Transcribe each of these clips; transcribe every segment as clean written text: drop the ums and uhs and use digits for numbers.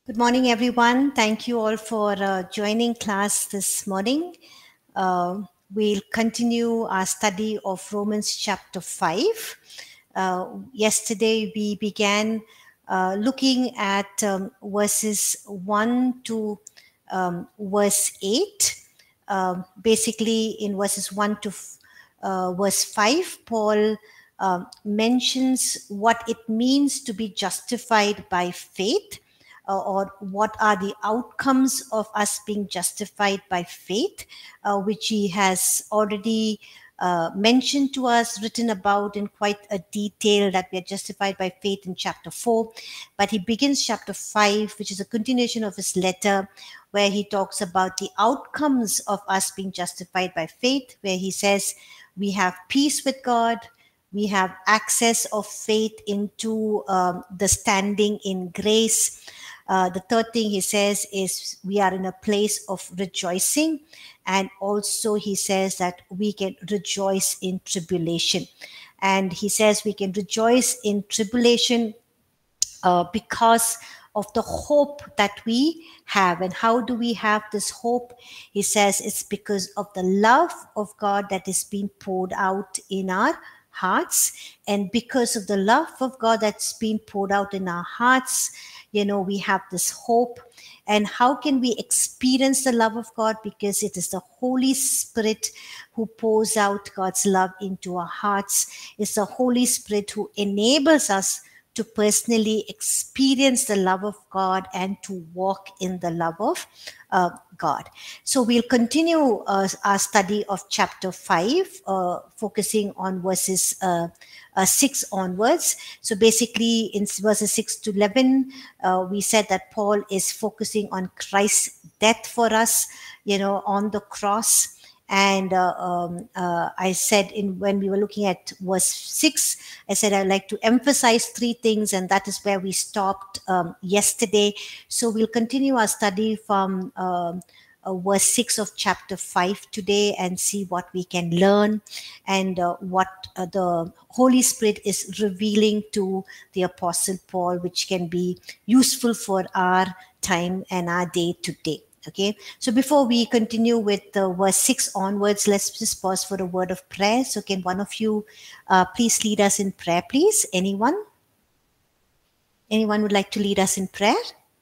Good morning, everyone. Thank you all for joining class this morning. We'll continue our study of Romans chapter 5. Yesterday, we began looking at verses 1 to verse 8. Basically, in verses 1 to verse 5, Paul mentions what it means to be justified by faith, or what are the outcomes of us being justified by faith, which he has already mentioned to us, written about in quite a detail, that we are justified by faith in chapter 4. But he begins chapter 5, which is a continuation of his letter, where he talks about the outcomes of us being justified by faith, where he says we have peace with God, we have access of faith into the standing in grace. The third thing he says is we are in a place of rejoicing, and also he says that we can rejoice in tribulation. And he says we can rejoice in tribulation because of the hope that we have. And how do we have this hope? He says it's because of the love of God that is being poured out in our hearts. And because of the love of God that's been poured out in our hearts, we have this hope. And how can we experience the love of God? Because it is the Holy Spirit who pours out God's love into our hearts. It's the Holy Spirit who enables us to personally experience the love of God and to walk in the love of God. So we'll continue our study of chapter 5, focusing on verses 6 onwards. So basically in verses 6 to 11, we said that Paul is focusing on Christ's death for us, on the cross. And I said when we were looking at verse 6, I said I'd like to emphasize 3 things, and that is where we stopped yesterday. So we'll continue our study from verse 6 of chapter 5 today and see what we can learn and what the Holy Spirit is revealing to the Apostle Paul, which can be useful for our time and our day to day. Okay, so before we continue with verse 6 onwards, let's just pause for a word of prayer. So can one of you please lead us in prayer, please? Anyone would like to lead us in prayer?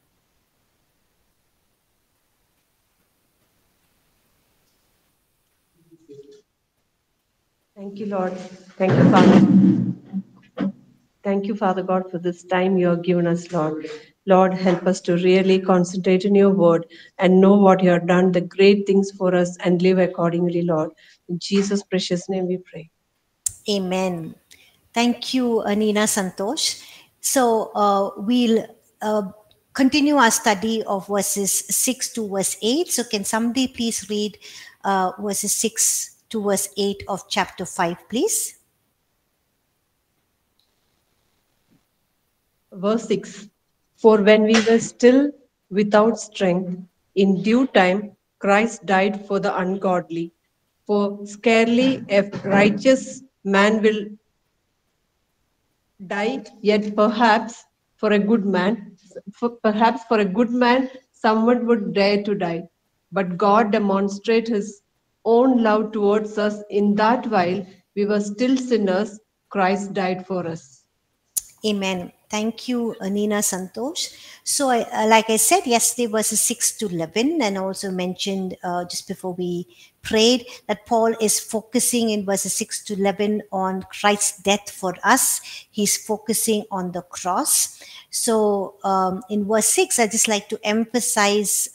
Thank you, Lord. Thank you, Father. Thank you, Father God, for this time you have given us, Lord. Lord, help us to really concentrate on your word and know what you have done, the great things for us, and live accordingly, Lord. In Jesus' precious name we pray. Amen. Thank you, Anina Santosh. So we'll continue our study of verses 6 to verse 8. So can somebody please read verses 6 to verse 8 of chapter 5, please? Verse 6. For when we were still without strength, in due time Christ died for the ungodly. For scarcely a righteous man will die, yet perhaps for a good man, someone would dare to die. But God demonstrates his own love towards us in that while we were still sinners, Christ died for us. Amen. Thank you, Nina Santosh. So, like I said yesterday, verses 6 to 11, and also mentioned just before we prayed that Paul is focusing in verses 6 to 11 on Christ's death for us. He's focusing on the cross. So, in verse 6, I just like to emphasize,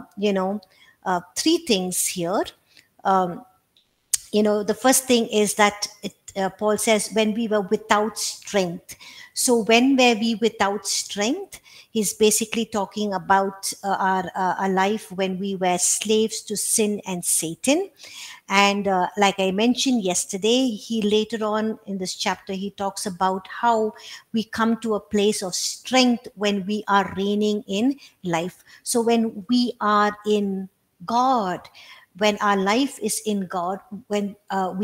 3 things here. The first thing is that Paul says, when we were without strength. So when were we without strength? He's basically talking about our life when we were slaves to sin and Satan. And like I mentioned yesterday, he later on in this chapter, he talks about how we come to a place of strength when we are reigning in life. So when we are in God, when our life is in God, when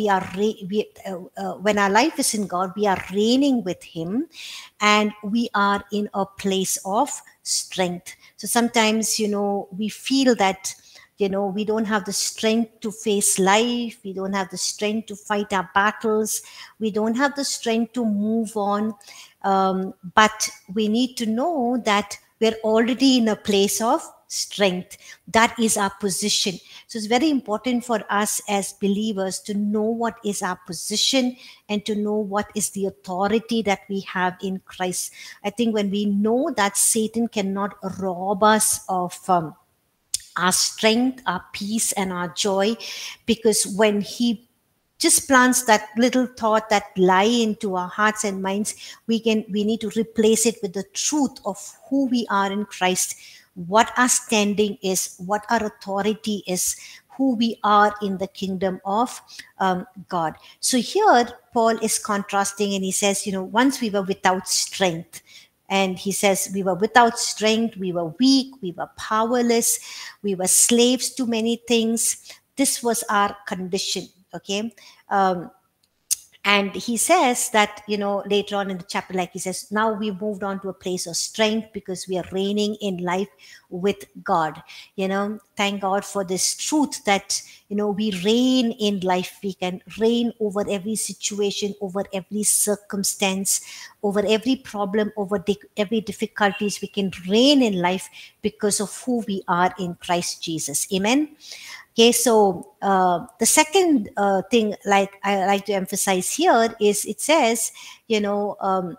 when our life is in God, we are reigning with Him, and we are in a place of strength. So sometimes, we feel that, we don't have the strength to face life. We don't have the strength to fight our battles. We don't have the strength to move on. But we need to know that we're already in a place of strength. That is our position. So it's very important for us as believers to know what is our position and to know what is the authority that we have in Christ. I think when we know that, Satan cannot rob us of our strength, our peace, and our joy, because when he just plants that little thought, that lie into our hearts and minds, we need to replace it with the truth of who we are in Christ, what our standing is, what our authority is, who we are in the kingdom of God. So here Paul is contrasting, and he says, once we were without strength. And he says, we were without strength, we were weak, we were powerless, we were slaves to many things. This was our condition, okay? And he says that, later on in the chapter, like he says, now we've moved on to a place of strength because we are reigning in life with God. Thank God for this truth that, we reign in life. We can reign over every situation, over every circumstance, over every problem, over every difficulties. We can reign in life because of who we are in Christ Jesus. Amen. Okay, so the second thing I like to emphasize here is it says, in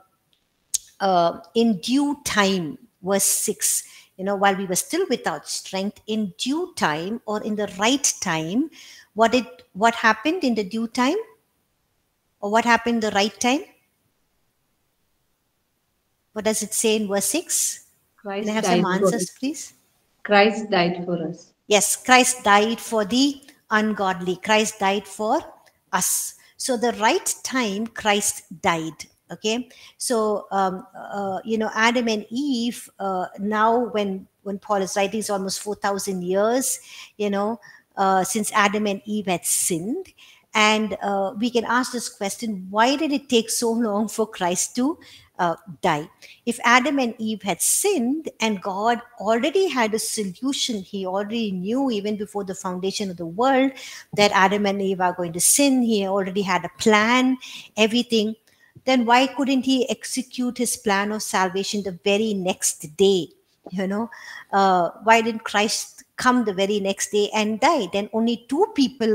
due time, verse 6, while we were still without strength, in due time, or in the right time, what happened in the due time? Or what happened the right time? What does it say in verse 6? Can I have some answers, please? Christ died for us. Yes, Christ died for the ungodly. Christ died for us. So the right time, Christ died. Okay, so Adam and Eve. Now, when Paul is writing, it's almost 4,000 years. Since Adam and Eve had sinned, and we can ask this question: why did it take so long for Christ to die? If Adam and Eve had sinned and God already had a solution, He already knew even before the foundation of the world that Adam and Eve are going to sin. He already had a plan, everything. Then why couldn't He execute His plan of salvation the very next day? Why didn't Christ come the very next day and die? Then only two people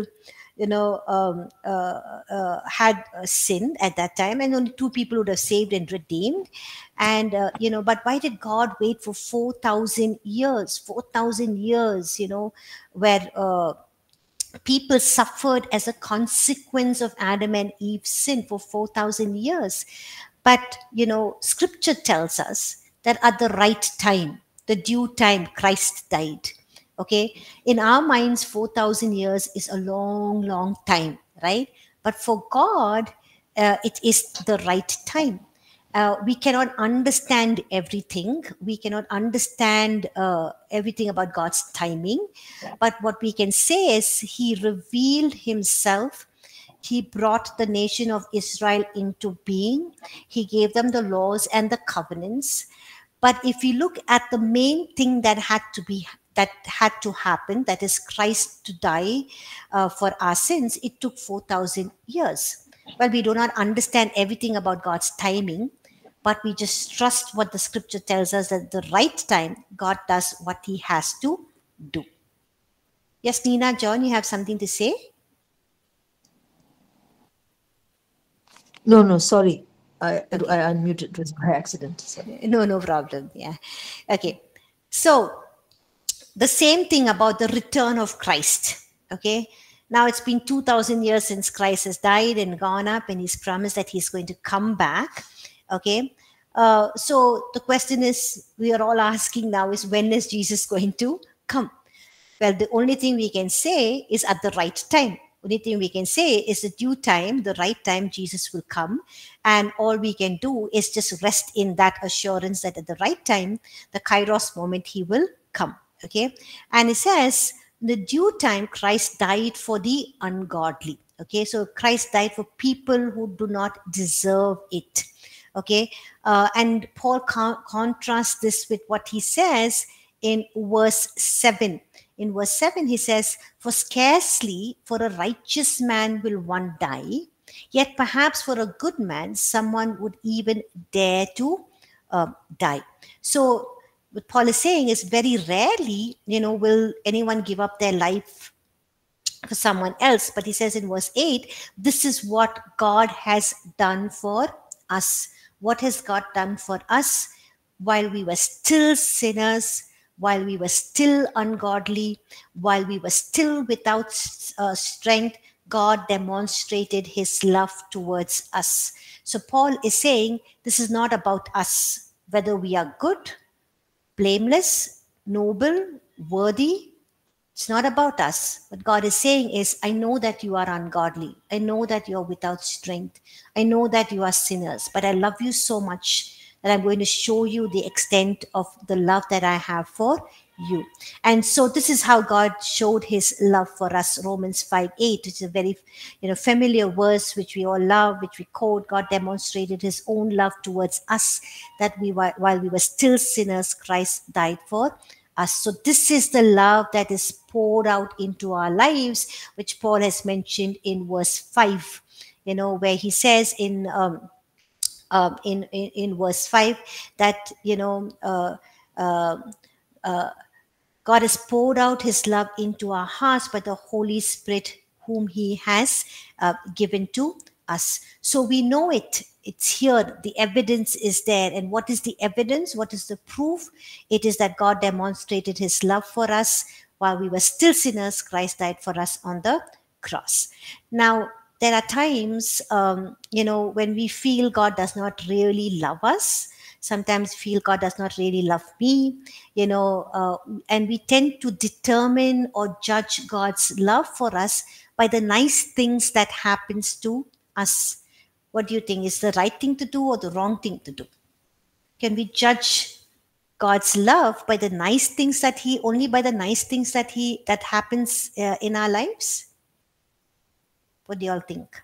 had sinned at that time, and only two people would have saved and redeemed. And but why did God wait for 4,000 years? 4,000 years, where people suffered as a consequence of Adam and Eve's sin for 4,000 years. But Scripture tells us that at the right time, the due time, Christ died. Okay, in our minds, 4,000 years is a long, long time, right? But for God, it is the right time. We cannot understand everything. We cannot understand everything about God's timing. But what we can say is He revealed Himself. He brought the nation of Israel into being. He gave them the laws and the covenants. But if you look at the main thing that had to happen, that is Christ to die for our sins, it took 4,000 years. Well, we do not understand everything about God's timing, but we just trust what the Scripture tells us, that at the right time, God does what He has to do. Yes, Nina, John, you have something to say? No, sorry. I unmuted. It was by accident. Sorry. No problem. Yeah. Okay. So the same thing about the return of Christ. Okay. Now it's been 2,000 years since Christ has died and gone up, and He's promised that He's going to come back. Okay. So the question is, we are all asking now is, when is Jesus going to come? Well, the only thing we can say is at the right time. Only thing we can say is the due time, the right time, Jesus will come. And all we can do is just rest in that assurance that at the right time, the Kairos moment, He will come. Okay. And it says, In the due time, Christ died for the ungodly. Okay, so Christ died for people who do not deserve it. Okay, and Paul contrasts this with what he says in verse 7. In verse 7, he says, "For scarcely for a righteous man will one die, yet perhaps for a good man, someone would even dare to die." So, what Paul is saying is very rarely, will anyone give up their life for someone else. But he says in verse 8, this is what God has done for us. What has God done for us? While we were still sinners, while we were still ungodly, while we were still without strength, God demonstrated his love towards us. So Paul is saying this is not about us, whether we are good, blameless, noble, worthy. It's not about us. What God is saying is, I know that you are ungodly. I know that you're without strength. I know that you are sinners, but I love you so much that I'm going to show you the extent of the love that I have for you. And so this is how God showed his love for us. Romans 5:8, which is a very familiar verse which we all love, which we quote. God demonstrated his own love towards us, that while we were still sinners, Christ died for us. So this is the love that is poured out into our lives, which Paul has mentioned in verse 5, where he says in verse 5 that God has poured out his love into our hearts by the Holy Spirit whom he has given to us. So we know it. It's here. The evidence is there. And what is the evidence? What is the proof? It is that God demonstrated his love for us while we were still sinners. Christ died for us on the cross. Now, there are times, when we feel God does not really love us. Sometimes feel God does not really love me, and we tend to determine or judge God's love for us by the nice things that happens to us. What do you think is the right thing to do or the wrong thing to do? Can we judge God's love by the nice things that that happens in our lives? What do you all think?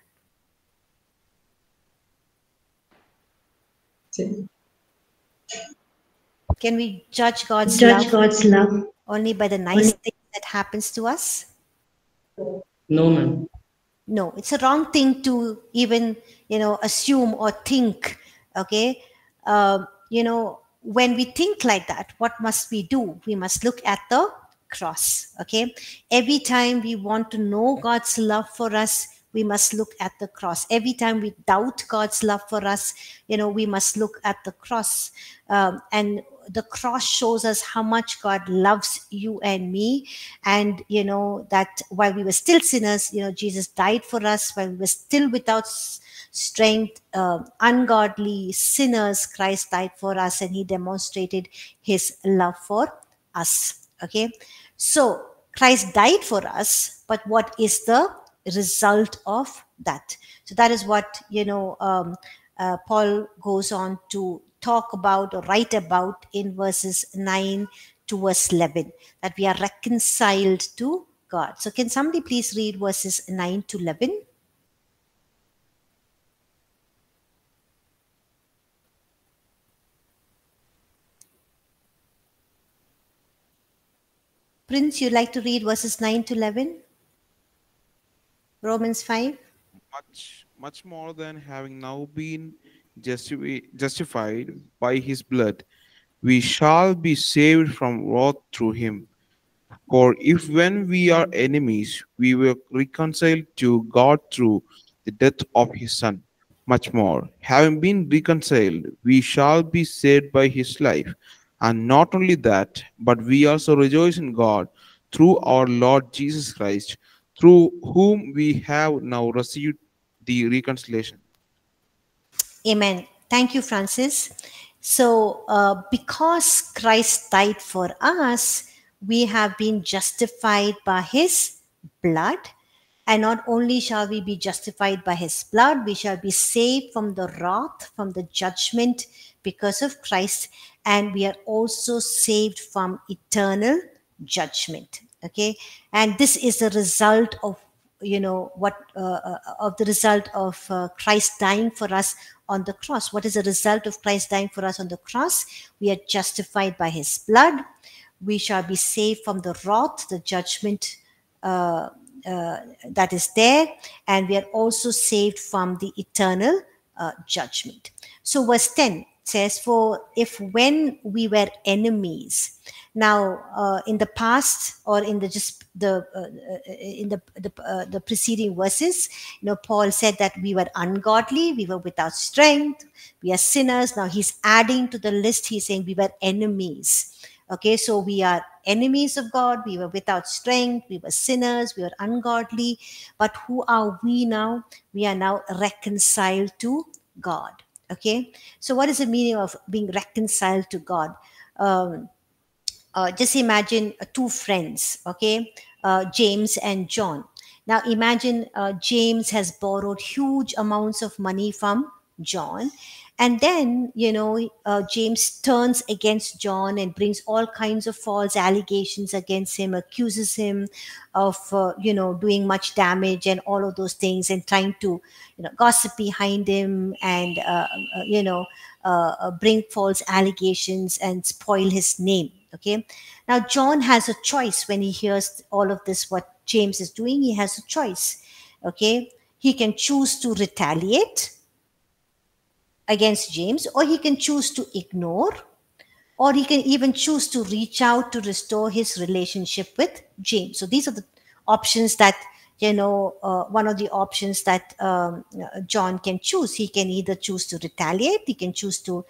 Can we judge God's love only by the nice things that happens to us? No, ma'am. No, it's a wrong thing to even, assume or think. Okay. When we think like that, what must we do? We must look at the cross. Okay. Every time we want to know God's love for us, we must look at the cross. Every time we doubt God's love for us, we must look at the cross. And the cross shows us how much God loves you and me. And, that while we were still sinners, Jesus died for us. While we were still without strength, ungodly sinners, Christ died for us, and he demonstrated his love for us. Okay. So Christ died for us, but what is the result of that? So that is what Paul goes on to talk about or write about in verses 9 to verse 11, that we are reconciled to God. So can somebody please read verses 9 to 11? Prince, you'd like to read verses 9 to 11? Romans 5. Much more than having now been justified by his blood, we shall be saved from wrath through him. For if when we are enemies, we were reconciled to God through the death of his Son, much more, having been reconciled, we shall be saved by his life. And not only that, but we also rejoice in God through our Lord Jesus Christ, through whom we have now received the reconciliation. Amen. Thank you, Francis. So, because Christ died for us, we have been justified by his blood. And not only shall we be justified by his blood, we shall be saved from the wrath, from the judgment because of Christ. And we are also saved from eternal judgment. Okay, and this is the result of of the result of Christ dying for us on the cross. What is the result of Christ dying for us on the cross? We are justified by his blood. We shall be saved from the wrath, the judgment that is there, and we are also saved from the eternal judgment. So verse 10 says, for if when we were enemies. Now in the past, or in the just the in the preceding verses, Paul said that we were ungodly, we were without strength, we are sinners. Now he's adding to the list, he's saying we were enemies. Okay, so we are enemies of God, we were without strength, we were sinners, we were ungodly. But who are we now? We are now reconciled to God. Okay, so what is the meaning of being reconciled to God? Just imagine two friends, okay, James and John. Now imagine James has borrowed huge amounts of money from John, and then James turns against John and brings all kinds of false allegations against him, accuses him of doing much damage and all of those things, and trying to gossip behind him, and bring false allegations and spoil his name. Okay, now John has a choice when he hears all of this, what James is doing. He has a choice. Okay, he can choose to retaliate against James, or he can choose to ignore, or he can even choose to reach out to restore his relationship with James. So these are the options that one of the options that John can choose. He can either choose to retaliate, he can choose to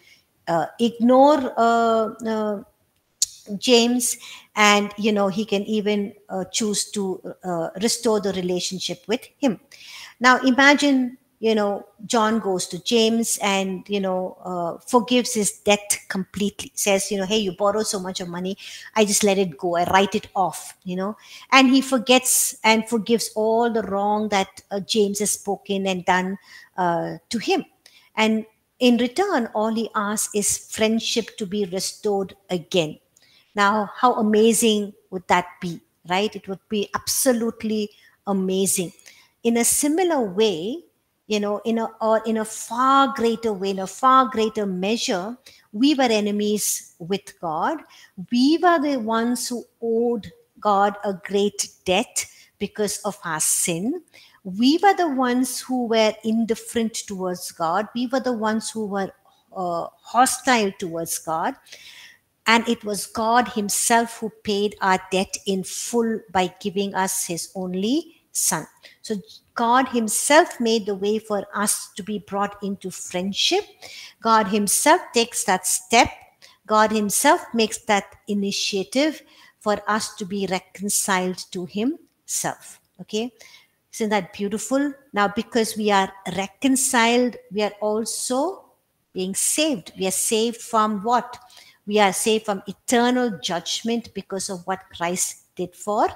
ignore James, and he can even choose to restore the relationship with him. Now imagine John goes to James and forgives his debt completely, says hey, you borrowed so much of money, I just let it go, I write it off, and he forgets and forgives all the wrong that James has spoken and done to him. And in return, all he asks is friendship to be restored again. Now, how amazing would that be, right? It would be absolutely amazing. In a similar way, in a far greater way, in a far greater measure, we were enemies with God. We were the ones who owed God a great debt because of our sin. We were the ones who were indifferent towards God. We were the ones who were hostile towards God. And it was God himself who paid our debt in full by giving us his only son. So God himself made the way for us to be brought into friendship. God himself takes that step. God himself makes that initiative for us to be reconciled to himself. Okay, isn't that beautiful? Now, because we are reconciled, we are also being saved. We are saved from what? We are saved from eternal judgment because of what Christ did for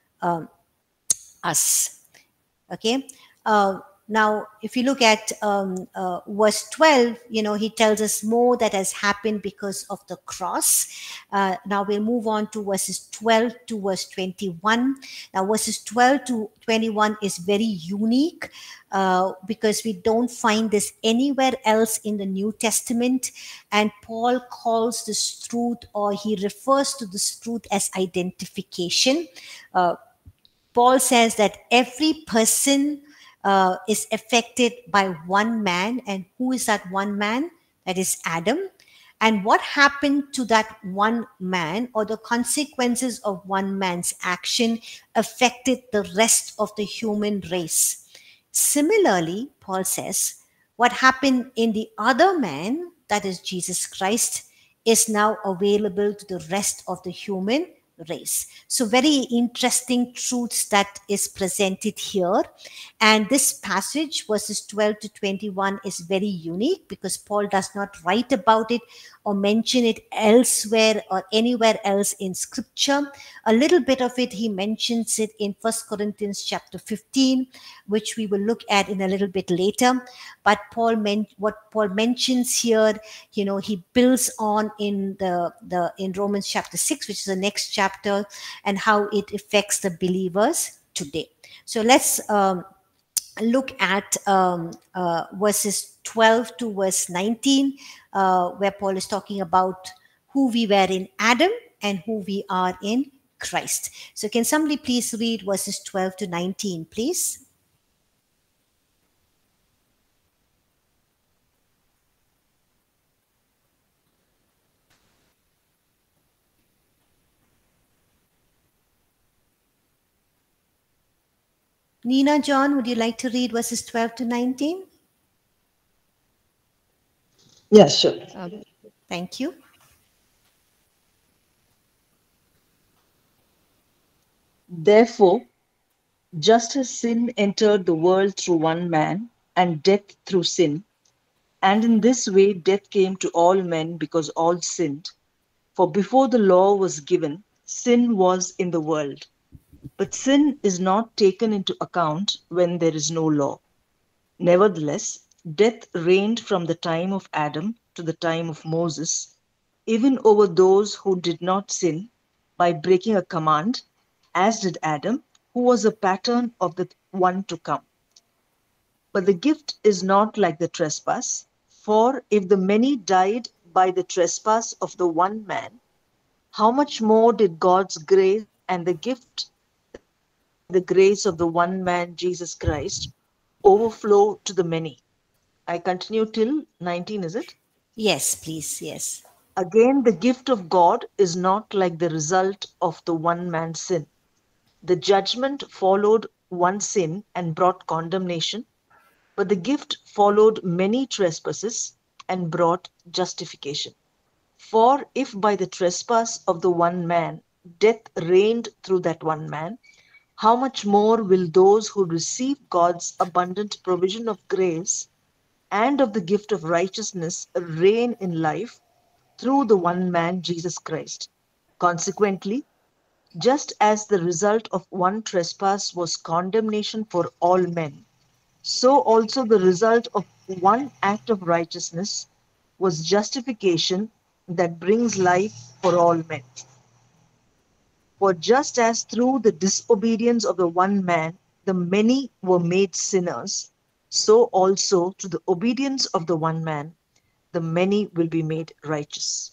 us. Okay. Now, if you look at verse 12, he tells us more that has happened because of the cross. Now we'll move on to verses 12 to verse 21. Now verses 12 to 21 is very unique because we don't find this anywhere else in the New Testament. And Paul calls this truth, or he refers to this truth as identification. Paul says that every person is affected by one man. And who is that one man? That is Adam. And what happened to that one man, or the consequences of one man's action, affected the rest of the human race. Similarly, Paul says, what happened in the other man, that is Jesus Christ, is now available to the rest of the human race. So very interesting truths that is presented here. And this passage, verses 12 to 21, is very unique because Paul does not write about it or mention it elsewhere or anywhere else in scripture. A little bit of it, he mentions it in 1 Corinthians chapter 15, which we will look at in a little bit later. But what Paul mentions here, he builds on in in Romans chapter 6, which is the next chapter, and how it affects the believers today. So let's look at verses 12 to verse 19, where Paul is talking about who we were in Adam and who we are in Christ. So can somebody please read verses 12 to 19, please? Nina, John, would you like to read verses 12 to 19? Yes, sure. Thank you. Therefore, just as sin entered the world through one man, and death through sin, and in this way death came to all men because all sinned. For before the law was given, sin was in the world. But sin is not taken into account when there is no law. Nevertheless, death reigned from the time of Adam to the time of Moses, even over those who did not sin by breaking a command, as did Adam, who was a pattern of the one to come. But the gift is not like the trespass, for if the many died by the trespass of the one man, how much more did God's grace and the gift, the grace of the one man, Jesus Christ, overflow to the many? I continue till 19, is it? Yes, please. Yes. Again, the gift of God is not like the result of the one man's sin. The judgment followed one sin and brought condemnation, but the gift followed many trespasses and brought justification. For if by the trespass of the one man death reigned through that one man, how much more will those who receive God's abundant provision of grace and of the gift of righteousness reign in life through the one man, Jesus Christ? Consequently, just as the result of one trespass was condemnation for all men, so also the result of one act of righteousness was justification that brings life for all men. For just as through the disobedience of the one man the many were made sinners, so also through the obedience of the one man the many will be made righteous.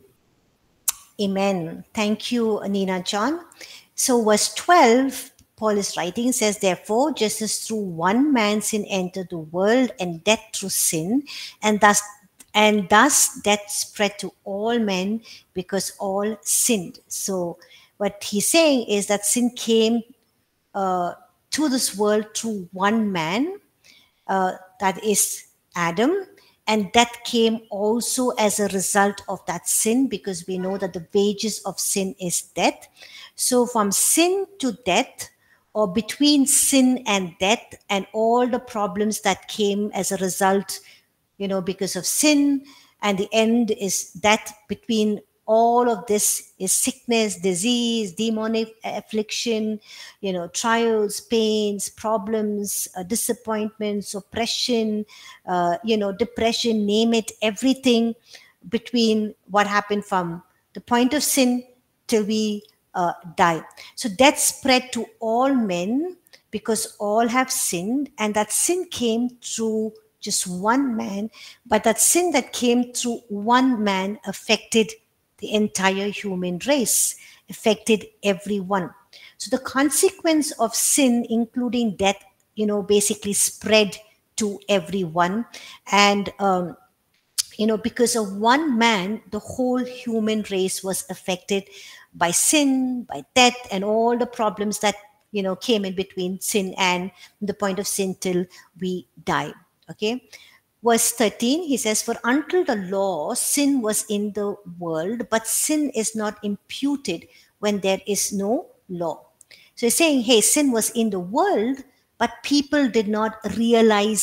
Amen. Thank you, Nina, John. So verse 12, Paul is writing, says, therefore, just as through one man sin entered the world, and death through sin, and thus death spread to all men because all sinned. So what he's saying is that sin came to this world through one man, that is Adam, and that came also as a result of that sin, because we know that the wages of sin is death. So from sin to death, or between sin and death, and all the problems that came as a result, because of sin, and the end is death. Between all of this is sickness, disease, demonic affliction, trials, pains, problems, disappointments, oppression, depression, name it, everything between what happened from the point of sin till we die. So death spread to all men because all have sinned, and that sin came through just one man, but that sin that came through one man affected the entire human race, affected everyone. So the consequence of sin, including death, basically spread to everyone. And, because of one man, the whole human race was affected by sin, by death, and all the problems that, came in between sin and the point of sin till we die. Okay. Verse 13, he says, for until the law, sin was in the world, but sin is not imputed when there is no law. So he's saying, hey, sin was in the world, but people did not realize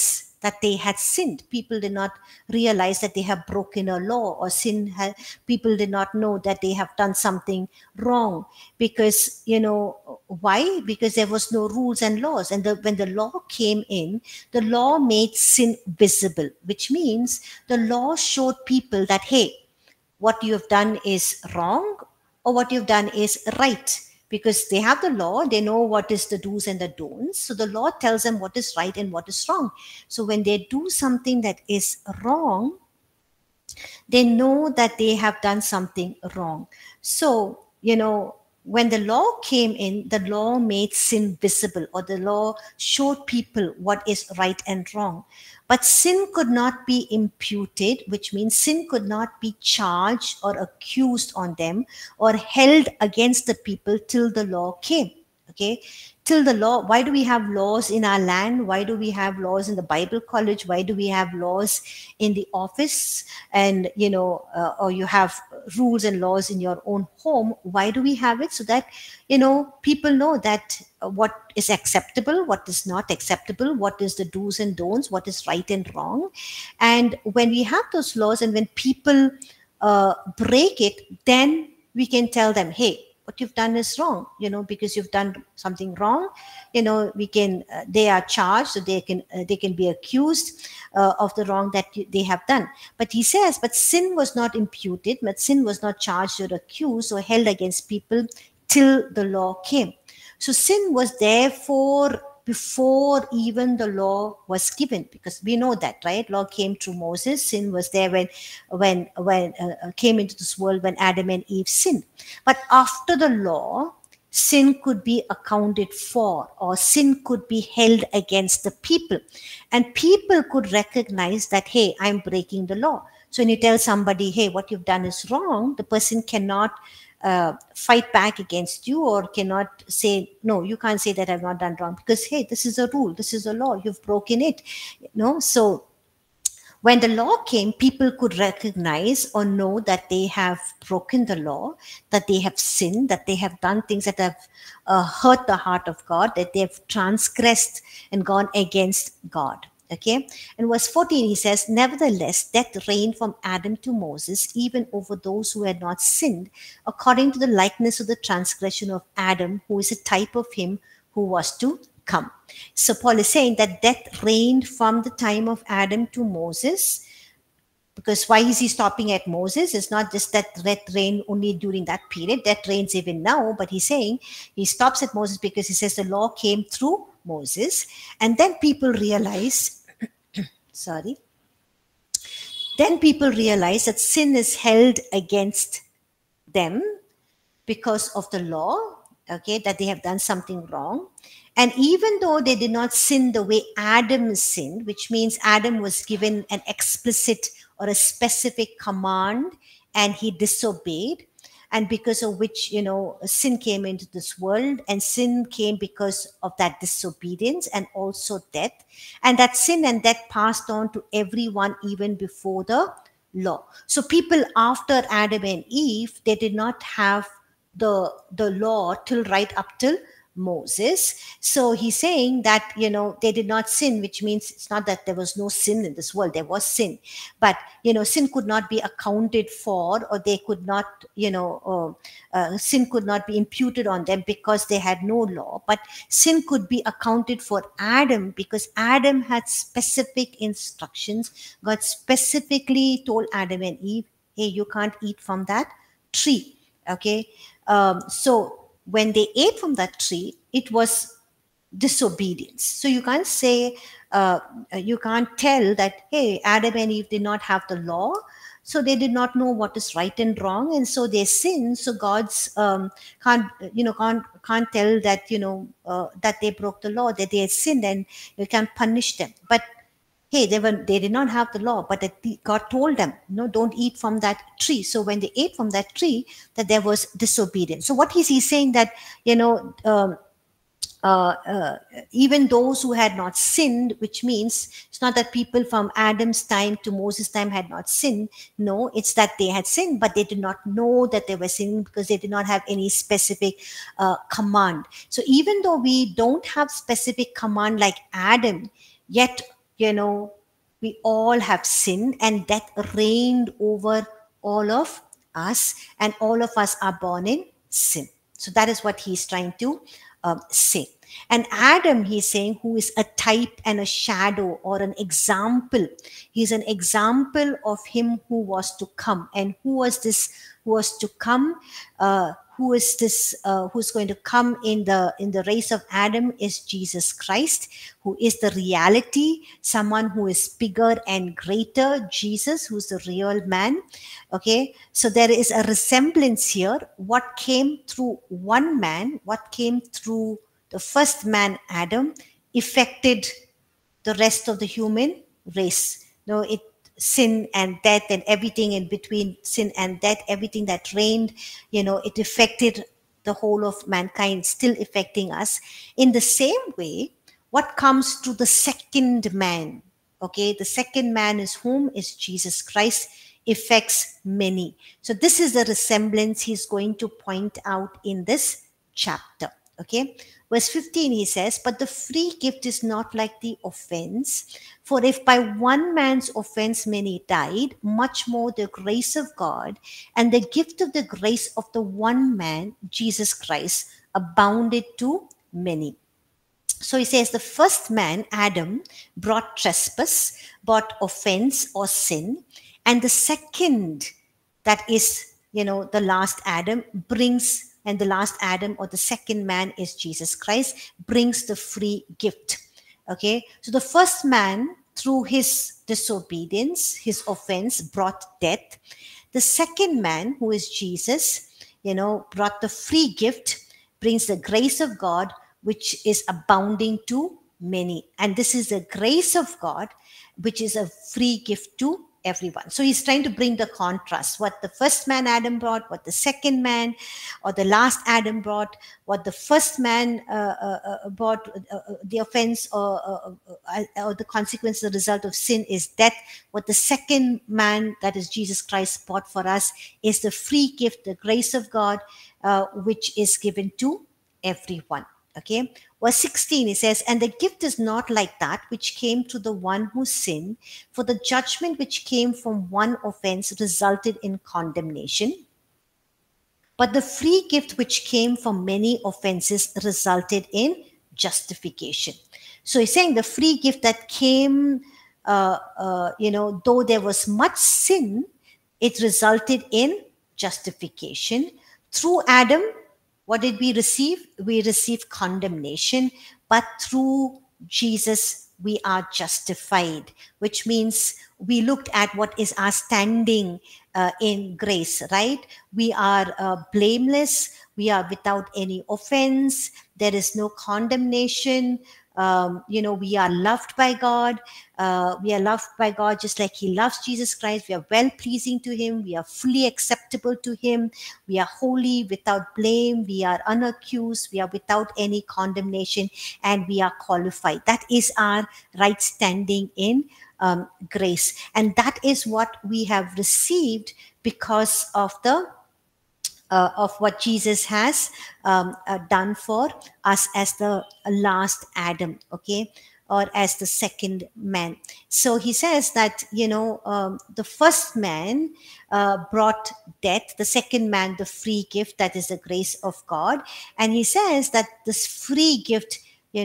that they had sinned. People did not realize that they have broken a law, or people did not know that they have done something wrong. Because, why? Because there was no rules and laws. And when the law came in, the law made sin visible, which means the law showed people that, hey, what you have done is wrong, or what you've done is right. Because they have the law, they know what is the do's and the don'ts. So the law tells them what is right and what is wrong. So when they do something that is wrong, they know that they have done something wrong. So, when the law came in, the law made sin visible, or the law showed people what is right and wrong. But sin could not be imputed, which means sin could not be charged or accused on them or held against the people till the law came. Okay, till the law. Why do we have laws in our land? Why do we have laws in the Bible college? Why do we have laws in the office? And or you have rules and laws in your own home. Why do we have it? So that people know that what is acceptable, what is not acceptable, what is the do's and don'ts, what is right and wrong. And when we have those laws, and when people break it, then we can tell them, hey, what you've done is wrong, because you've done something wrong. We can, they are charged, so they can be accused of the wrong that they have done. But he says, but sin was not imputed, but sin was not charged or accused or held against people till the law came. So sin was therefore before even the law was given, because we know that, right? Law came through Moses. Sin was there when came into this world when Adam and Eve sinned. But after the law, sin could be accounted for, or sin could be held against the people, and people could recognize that, hey, I'm breaking the law. So when you tell somebody, hey, what you've done is wrong, the person cannot fight back against you, or cannot say, no, you can't say that I've not done wrong, because, hey, this is a rule, this is a law, you've broken it. So when the law came, people could recognize or know that they have broken the law, that they have sinned, that they have done things that have hurt the heart of God, that they have transgressed and gone against God. Okay, in verse 14 he says, nevertheless death reigned from Adam to Moses, even over those who had not sinned, according to the likeness of the transgression of Adam, who is a type of him who was to come. So Paul is saying that death reigned from the time of Adam to Moses. Because why is he stopping at Moses? It's not just that death reigned only during that period. Death reigns even now. But he's saying he stops at Moses because he says the law came through Moses. And then people realize, then people realize that sin is held against them because of the law, okay, that they have done something wrong. And even though they did not sin the way Adam sinned, which means Adam was given an explicit or a specific command and he disobeyed, and because of which, sin came into this world, and sin came because of that disobedience and also death. And that sin and death passed on to everyone even before the law. So people after Adam and Eve, they did not have the law till right up till Moses. So he's saying that, they did not sin, which means it's not that there was no sin in this world. There was sin, but, sin could not be accounted for, or they could not, sin could not be imputed on them because they had no law. But sin could be accounted for Adam because Adam had specific instructions. God specifically told Adam and Eve, hey, you can't eat from that tree. Okay. So when they ate from that tree, it was disobedience. So you can't say, you can't tell that, hey, Adam and Eve did not have the law, so they did not know what is right and wrong, and so they sinned. So God's can't tell that that they broke the law, that they had sinned, and you can't punish them. But hey, they did not have the law, but God told them, don't eat from that tree. So when they ate from that tree, that there was disobedience. So what is he saying? That, even those who had not sinned, which means it's not that people from Adam's time to Moses' time had not sinned. No, it's that they had sinned, but they did not know that they were sinning because they did not have any specific command. So even though we don't have specific command like Adam, yet we all have sinned, and death reigned over all of us, and all of us are born in sin. So that is what he's trying to say. And Adam, he's saying, who is a type and a shadow or an example. He's an example of him who was to come. And who was this who was to come? Who is this who's going to come in the race of Adam is Jesus Christ, who is the reality, someone who is bigger and greater, Jesus, who's the real man. Okay, so there is a resemblance here. What came through one man, what came through the first man, Adam, affected the rest of the human race. Sin and death and everything in between, sin and death, everything that reigned, it affected the whole of mankind, still affecting us. In the same way, what comes to the second man, okay, the second man is whom? Is Jesus Christ, affects many. So this is the resemblance he's going to point out in this chapter. Okay, verse 15, he says, but the free gift is not like the offense. For if by one man's offense many died, much more the grace of God and the gift of the grace of the one man, Jesus Christ, abounded to many. So he says the first man, Adam, brought trespass, brought offense or sin. And the second, that is, the last Adam, brings, and the last Adam or the second man is Jesus Christ, brings the free gift. Okay, so the first man, through his disobedience, his offense, brought death. The second man, who is Jesus, brought the free gift, brings the grace of God, which is abounding to many. And this is the grace of God, which is a free gift to everyone. So he's trying to bring the contrast, what the first man Adam brought, what the second man or the last Adam brought, what the first man brought, the offense or the consequence, the result of sin is death. What the second man, that is Jesus Christ, brought for us is the free gift, the grace of God, which is given to everyone. Okay, verse 16, it says, and the gift is not like that which came to the one who sinned, for the judgment which came from one offense resulted in condemnation, but the free gift which came from many offenses resulted in justification. So he's saying the free gift that came, though there was much sin, it resulted in justification. Through Adam, what did we receive? We received condemnation, but through Jesus, we are justified, which means we looked at what is our standing in grace, right? We are blameless. We are without any offense. There is no condemnation. We are loved by God. We are loved by God just like he loves Jesus Christ. We are well pleasing to him. We are fully acceptable to him. We are holy, without blame. We are unaccused. We are without any condemnation, and we are qualified. That is our right standing in grace. And that is what we have received because of the of what Jesus has done for us as the last Adam, okay, or as the second man. So he says that, the first man brought death, the second man, the free gift, that is the grace of God. And he says that this free gift,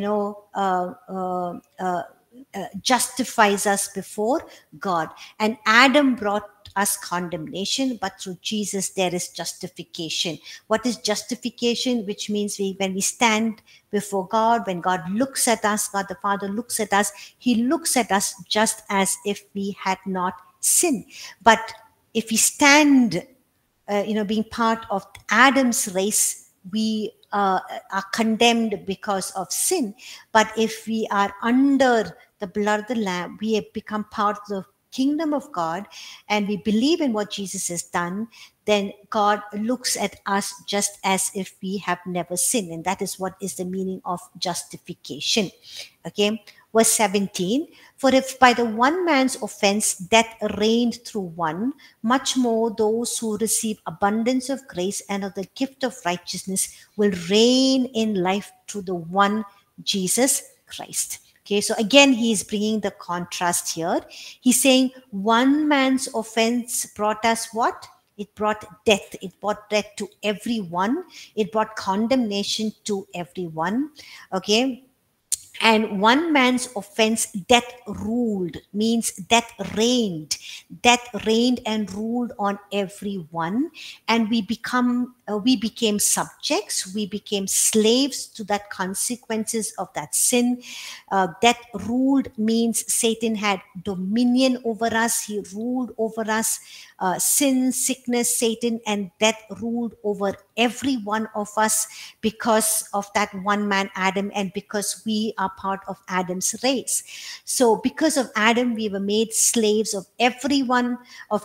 justifies us before God. And Adam brought us condemnation, but through Jesus there is justification. What is justification? Which means when we stand before God, when God looks at us, God the Father looks at us, he looks at us just as if we had not sinned. But if we stand, being part of Adam's race, we are condemned because of sin. But if we are under the blood of the Lamb, we have become part of the kingdom of God, and we believe in what Jesus has done, then God looks at us just as if we have never sinned. And that is what is the meaning of justification. Okay, verse 17, for if by the one man's offense death reigned through one, much more those who receive abundance of grace and of the gift of righteousness will reign in life through the one Jesus Christ. Okay, so again, he is bringing the contrast here. He's saying one man's offense brought us what? It brought death. It brought death to everyone. It brought condemnation to everyone. Okay. And one man's offense, death ruled, means death reigned. Death reigned and ruled on everyone. And we became subjects. We became slaves to that consequences of that sin. Death ruled means Satan had dominion over us. He ruled over us. Sin, sickness, Satan, and death ruled over every one of us because of that one man, Adam, and because we are part of Adam's race. So because of Adam, we were made slaves of everything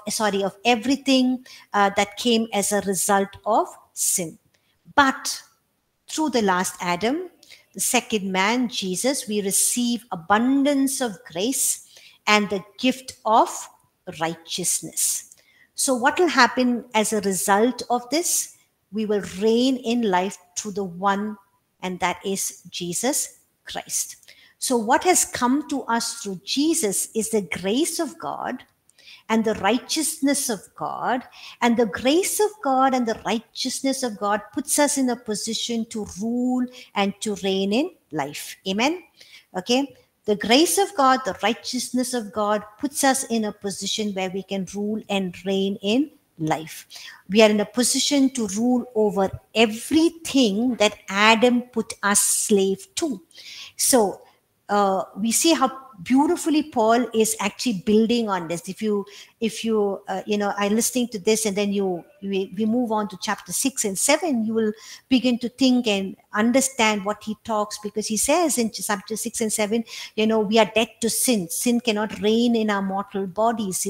that came as a result of sin. But through the last Adam, the second man, Jesus, we receive abundance of grace and the gift of righteousness. So what will happen as a result of this? We will reign in life through the one, and that is Jesus Christ. So what has come to us through Jesus is the grace of God and the righteousness of God. And the grace of God and the righteousness of God puts us in a position to rule and to reign in life. Amen. Okay. The grace of God, the righteousness of God puts us in a position where we can rule and reign in life. We are in a position to rule over everything that Adam put us slave to. So we see how beautifully Paul is actually building on this. If you are listening to this, and then we move on to chapter 6 and 7, you will begin to think and understand what he talks, because he says in chapter 6 and 7, we are dead to sin. Sin cannot reign in our mortal bodies.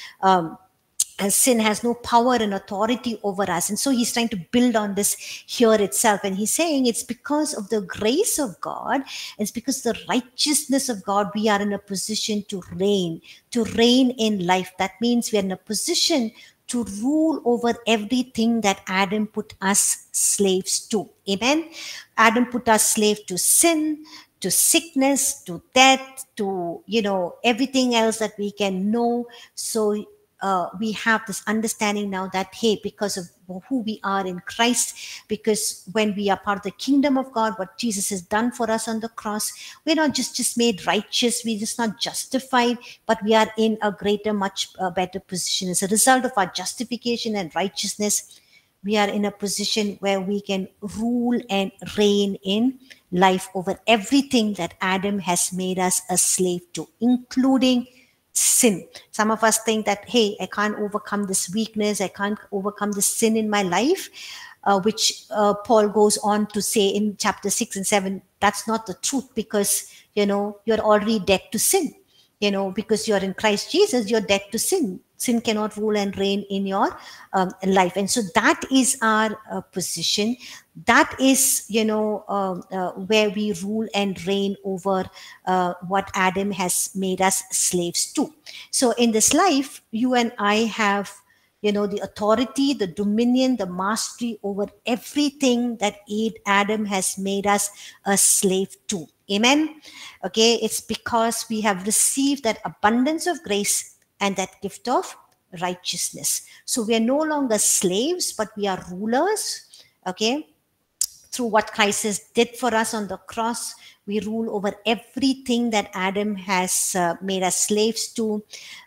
And sin has no power and authority over us. And so he's trying to build on this here itself. And he's saying it's because of the grace of God, it's because of the righteousness of God, we are in a position to reign in life. That means we are in a position to rule over everything that Adam put us slaves to. Amen. Adam put us slave to sin, to sickness, to death, to, everything else that we can know. So we have this understanding now that, hey, because of who we are in Christ, because when we are part of the kingdom of God, what Jesus has done for us on the cross, we're not just made righteous, we're just not justified, but we are in a greater, much better position. As a result of our justification and righteousness, we are in a position where we can rule and reign in life over everything that Adam has made us a slave to, including sin. Some of us think that, hey, I can't overcome this weakness, I can't overcome this sin in my life, which Paul goes on to say in chapter 6 and 7. That's not the truth, because you're already dead to sin. Because you're in Christ Jesus, you're dead to sin. Sin cannot rule and reign in your life. And so that is our position. That is, where we rule and reign over what Adam has made us slaves to. So in this life, you and I have, the authority, the dominion, the mastery over everything that Adam has made us a slave to. Amen. Okay, it's because we have received that abundance of grace and that gift of righteousness. So we are no longer slaves, but we are rulers. Okay, through what Christ did for us on the cross, we rule over everything that Adam has made us slaves to.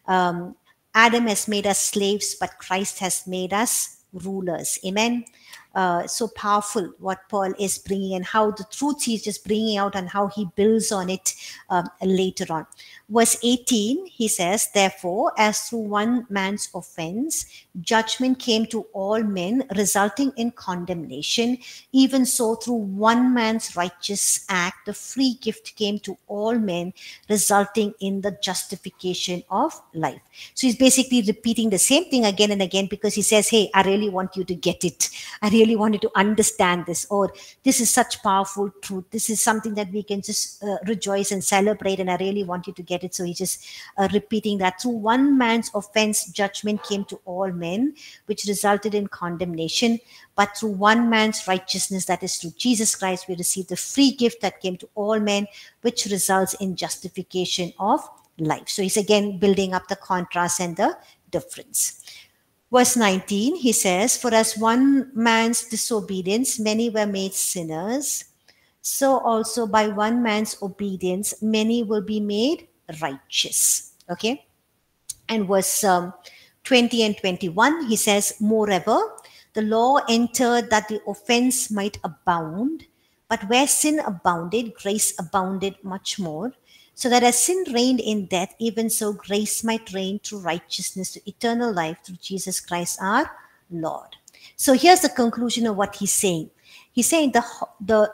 Adam has made us slaves, but Christ has made us rulers. Amen. So powerful what Paul is bringing, and how the truth he's just bringing out and how he builds on it later on. Verse 18, he says, therefore, as through one man's offense, judgment came to all men, resulting in condemnation, even so through one man's righteous act, the free gift came to all men, resulting in the justification of life. So he's basically repeating the same thing again and again, because he says, hey, I really want you to get it. I really want you to understand this, or this is such powerful truth. This is something that we can just rejoice and celebrate, and I really want you to get it. So he's just repeating that through one man's offense, judgment came to all men. men, which resulted in condemnation. But through one man's righteousness, that is through Jesus Christ, we receive the free gift that came to all men, which results in justification of life. So he's again building up the contrast and the difference. Verse 19, he says, for as one man's disobedience, many were made sinners, so also by one man's obedience, many will be made righteous. Okay. And verse 20 and 21, he says, moreover, the law entered that the offense might abound, but where sin abounded, grace abounded much more. So that as sin reigned in death, even so grace might reign through righteousness to eternal life through Jesus Christ our Lord. So here's the conclusion of what he's saying. He's saying the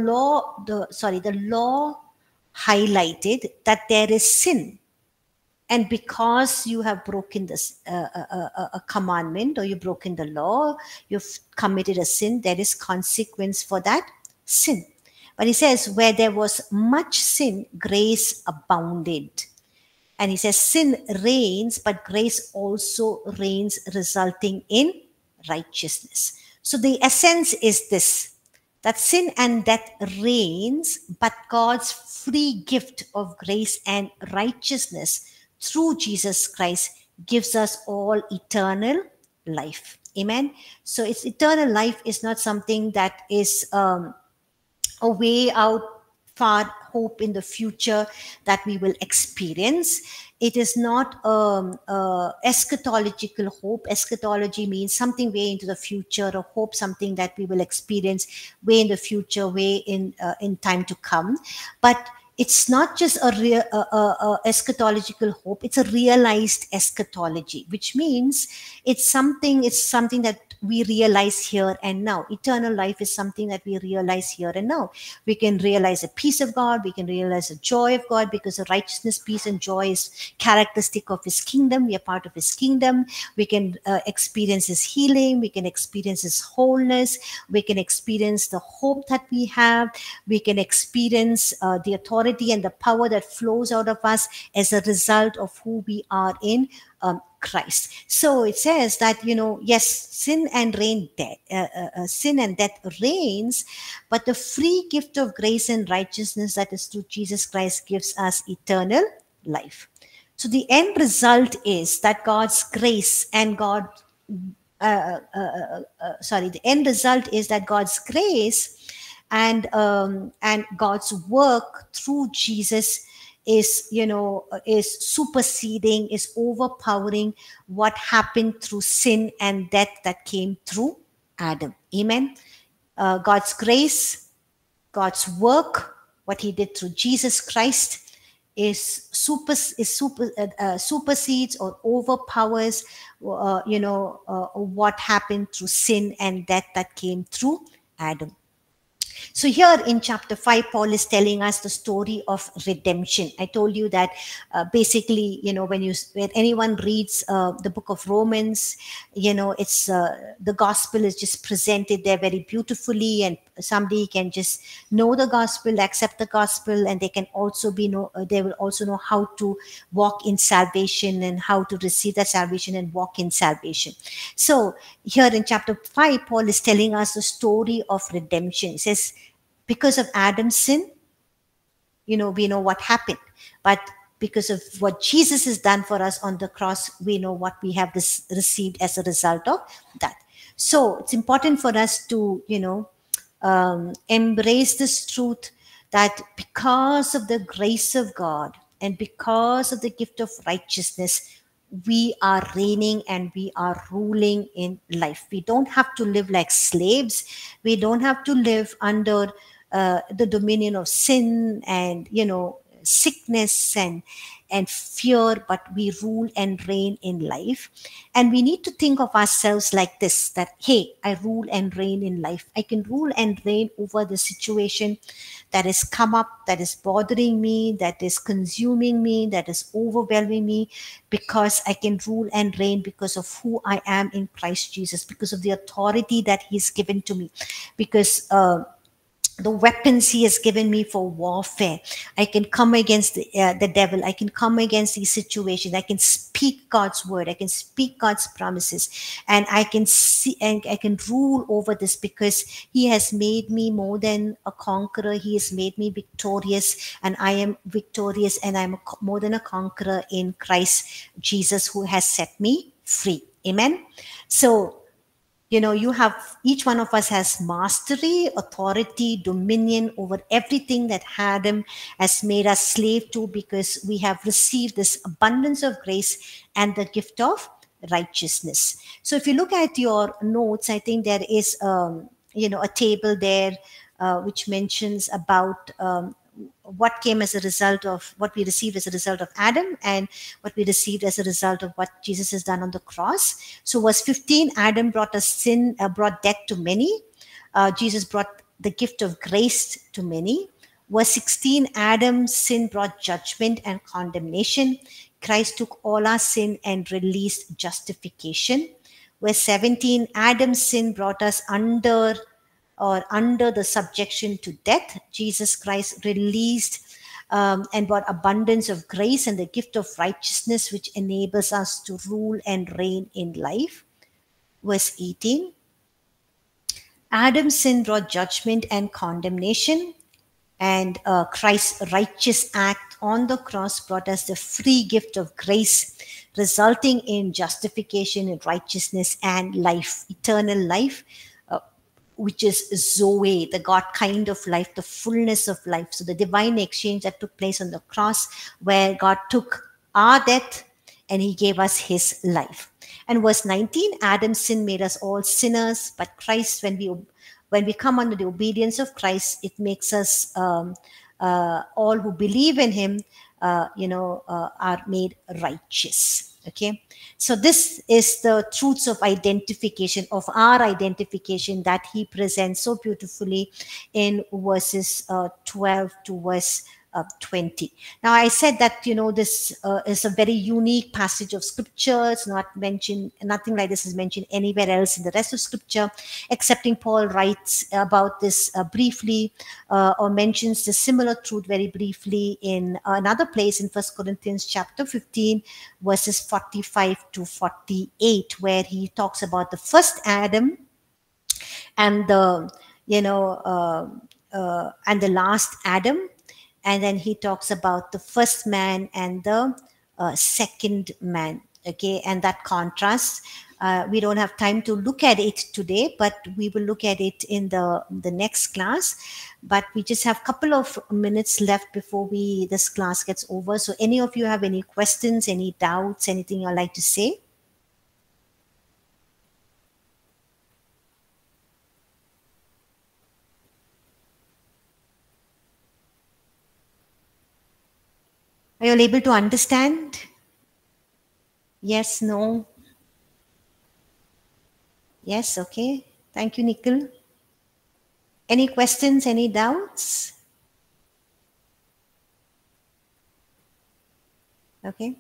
law highlighted that there is sin. And because you have broken this a commandment, or you've broken the law, you've committed a sin, there is consequence for that sin. But he says, where there was much sin, grace abounded. And he says, sin reigns, but grace also reigns, resulting in righteousness. So the essence is this, that sin and death reigns, but God's free gift of grace and righteousness through Jesus Christ gives us all eternal life. Amen. So it's eternal life is not something that is a way out far hope in the future that we will experience. It is not eschatological hope. Eschatology means something way into the future, or hope something that we will experience way in the future, way in time to come. But it's not just a eschatological hope. It's a realized eschatology, which means it's something that we realize here and now. Eternal life is something that we realize here and now. We can realize the peace of God. We can realize the joy of God, because the righteousness, peace, and joy is characteristic of His kingdom. We are part of His kingdom. We can experience His healing. We can experience His wholeness. We can experience the hope that we have. We can experience the authority and the power that flows out of us as a result of who we are in Christ. So it says that, yes, sin and death reigns, but the free gift of grace and righteousness that is through Jesus Christ gives us eternal life. So the end result is that God's grace and the end result is that God's grace and God's work through Jesus is superseding, is overpowering what happened through sin and death that came through Adam. Amen. God's grace, God's work, what He did through Jesus Christ supersedes or overpowers what happened through sin and death that came through Adam. So here in chapter 5, Paul is telling us the story of redemption. I told you that basically, when anyone reads the book of Romans, it's the gospel is just presented there very beautifully, and somebody can just know the gospel, accept the gospel, and they can also they will also know how to walk in salvation and how to receive that salvation and walk in salvation. So here in chapter 5, Paul is telling us the story of redemption. He says, because of Adam's sin, we know what happened. But because of what Jesus has done for us on the cross, we know what we have received as a result of that. So it's important for us to, embrace this truth that because of the grace of God and because of the gift of righteousness, we are reigning and we are ruling in life. We don't have to live like slaves. We don't have to live under the dominion of sin and sickness and fear, but we rule and reign in life. And we need to think of ourselves like this, that, hey, I rule and reign in life. I can rule and reign over the situation that has come up, that is bothering me, that is consuming me, that is overwhelming me, because I can rule and reign because of who I am in Christ Jesus, because of the authority that He's given to me, because the weapons he has given me for warfare. I can come against the devil. I can come against these situations. I can speak God's word. I can speak God's promises, and I can see and I can rule over this, because he has made me more than a conqueror. He has made me victorious, and I am victorious, and I'm more than a conqueror in Christ Jesus, who has set me free. Amen. So, you have, each one of us has mastery, authority, dominion over everything that Adam has made us slave to, because we have received this abundance of grace and the gift of righteousness. So if you look at your notes, I think there is a table there which mentions about what came as a result of what we received as a result of Adam, and what we received as a result of what Jesus has done on the cross. So verse 15, Adam brought brought death to many. Jesus brought the gift of grace to many. Verse 16, Adam's sin brought judgment and condemnation. Christ took all our sin and released justification. Verse 17, Adam's sin brought us under the subjection to death. Jesus Christ released and brought abundance of grace and the gift of righteousness, which enables us to rule and reign in life. Verse 18, Adam's sin brought judgment and condemnation, and Christ's righteous act on the cross brought us the free gift of grace, resulting in justification and righteousness and life, eternal life, which is Zoe, the God kind of life, the fullness of life. So the divine exchange that took place on the cross, where God took our death and he gave us his life. And verse 19, Adam's sin made us all sinners, but Christ, when we come under the obedience of Christ, it makes us all who believe in him, are made righteous. Okay, so this is the truths of identification, of our identification, that he presents so beautifully in verses 12 to verse 20. Now, I said that this is a very unique passage of scripture. It's not mentioned, nothing like this is mentioned anywhere else in the rest of scripture, excepting Paul writes about this briefly, or mentions the similar truth very briefly in another place in 1 Corinthians chapter 15, verses 45 to 48, where he talks about the first Adam and the and the last Adam. And then he talks about the first man and the second man. Okay, and that contrast, we don't have time to look at it today, but we will look at it in the next class. But we just have a couple of minutes left before this class gets over. So any of you have any questions, any doubts, anything you'd like to say? Are you all able to understand? Yes, no? Yes, okay. Thank you, Nikhil. Any questions, any doubts? Okay.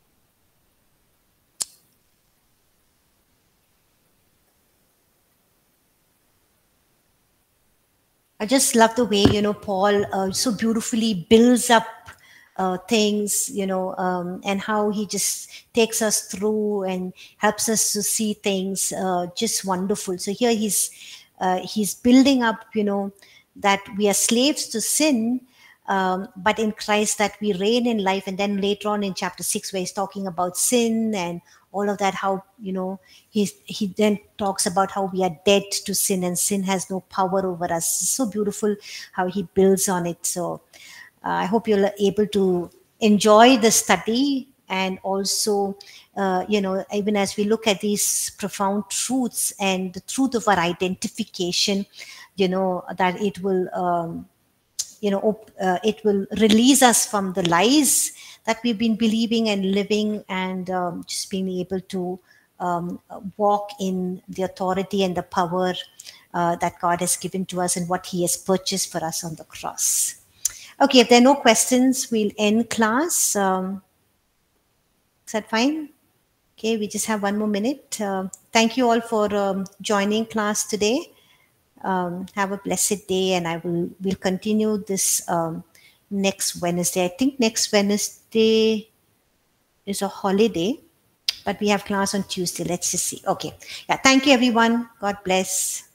I just love the way, Paul so beautifully builds up things, and how he just takes us through and helps us to see things just wonderful. So here he's building up, that we are slaves to sin, but in Christ that we reign in life. And then later on in chapter 6, where he's talking about sin and all of that, how, he then talks about how we are dead to sin and sin has no power over us. It's so beautiful how he builds on it. So I hope you're able to enjoy the study, and also, even as we look at these profound truths and the truth of our identification, that it will, it will release us from the lies that we've been believing and living, and just being able to walk in the authority and the power that God has given to us and what he has purchased for us on the cross. Okay, if there are no questions, we'll end class. Is that fine? Okay, we just have one more minute. Thank you all for joining class today. Have a blessed day, and we'll continue this next Wednesday. I think next Wednesday is a holiday, but we have class on Tuesday. Let's just see. Okay. Yeah. Thank you, everyone. God bless.